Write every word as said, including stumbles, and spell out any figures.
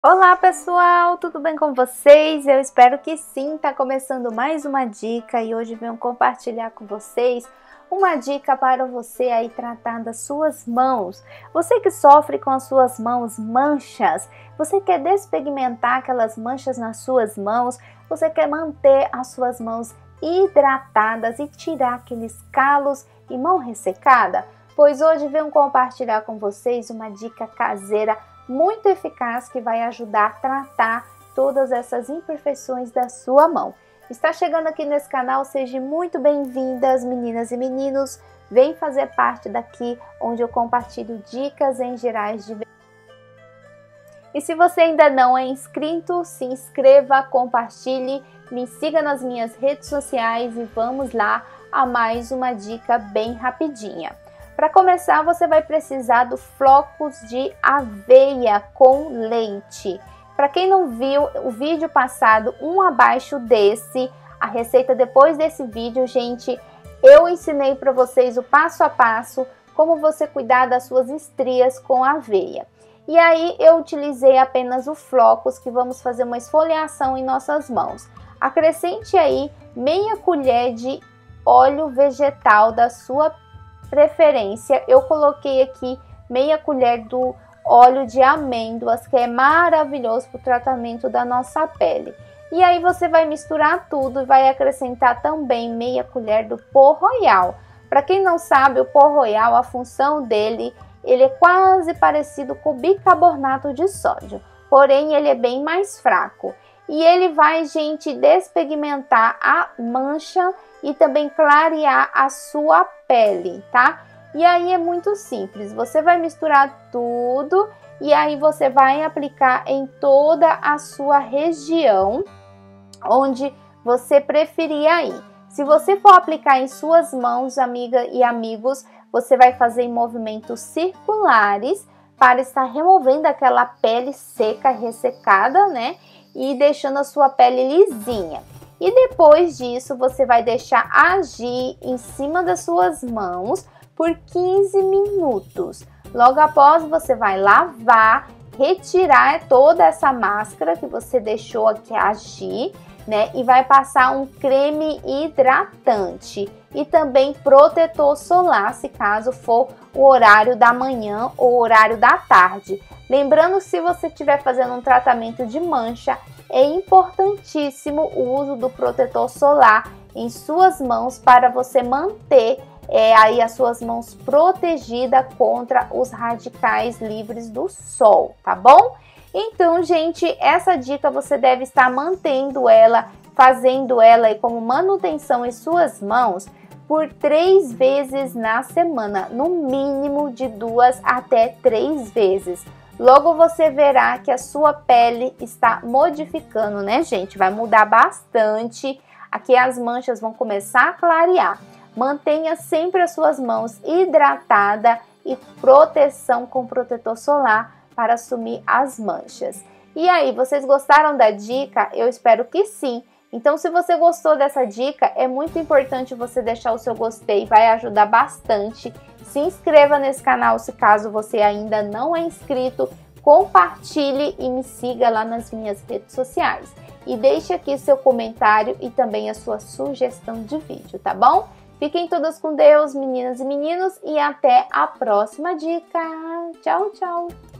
Olá pessoal, tudo bem com vocês? Eu espero que sim. Tá começando mais uma dica e hoje venho compartilhar com vocês uma dica para você aí tratar das suas mãos. Você que sofre com as suas mãos manchas, você quer despigmentar aquelas manchas nas suas mãos, você quer manter as suas mãos hidratadas e tirar aqueles calos e mão ressecada? Pois hoje venho compartilhar com vocês uma dica caseira muito eficaz que vai ajudar a tratar todas essas imperfeições da sua mão. Está chegando aqui nesse canal, sejam muito bem-vindas, meninas e meninos. Vem fazer parte daqui, onde eu compartilho dicas em gerais de... E se você ainda não é inscrito, se inscreva, compartilhe, me siga nas minhas redes sociais e vamos lá a mais uma dica bem rapidinha. Para começar, você vai precisar do flocos de aveia com leite. Para quem não viu o vídeo passado, um abaixo desse, a receita depois desse vídeo, gente, eu ensinei para vocês o passo a passo como você cuidar das suas estrias com aveia. E aí eu utilizei apenas o flocos, que vamos fazer uma esfoliação em nossas mãos. Acrescente aí meia colher de óleo vegetal da sua preferência. Eu coloquei aqui meia colher do óleo de amêndoas, que é maravilhoso para o tratamento da nossa pele. E aí você vai misturar tudo e vai acrescentar também meia colher do pó royal. Para quem não sabe, o pó royal, a função dele, ele é quase parecido com o bicarbonato de sódio, porém ele é bem mais fraco. E ele vai, gente, despigmentar a mancha e também clarear a sua pele, tá? E aí é muito simples, você vai misturar tudo e aí você vai aplicar em toda a sua região onde você preferir aí. Se você for aplicar em suas mãos, amiga e amigos, você vai fazer em movimentos circulares para estar removendo aquela pele seca, ressecada, né? E deixando a sua pele lisinha. E depois disso, você vai deixar agir em cima das suas mãos por quinze minutos. Logo após, você vai lavar, retirar toda essa máscara que você deixou aqui agir, né? E vai passar um creme hidratante e também protetor solar, se caso for o horário da manhã ou horário da tarde. Lembrando, se você estiver fazendo um tratamento de mancha, é importantíssimo o uso do protetor solar em suas mãos para você manter é, aí as suas mãos protegidas contra os radicais livres do sol, tá bom? Então, gente, essa dica você deve estar mantendo ela, fazendo ela aí como manutenção em suas mãos por três vezes na semana, no mínimo de duas até três vezes. Logo você verá que a sua pele está modificando, né, gente? Vai mudar bastante. Aqui as manchas vão começar a clarear. Mantenha sempre as suas mãos hidratadas e proteção com protetor solar para sumir as manchas. E aí, vocês gostaram da dica? Eu espero que sim. Então, se você gostou dessa dica, é muito importante você deixar o seu gostei, vai ajudar bastante. Se inscreva nesse canal se caso você ainda não é inscrito, compartilhe e me siga lá nas minhas redes sociais. E deixe aqui seu comentário e também a sua sugestão de vídeo, tá bom? Fiquem todas com Deus, meninas e meninos, e até a próxima dica. Tchau, tchau!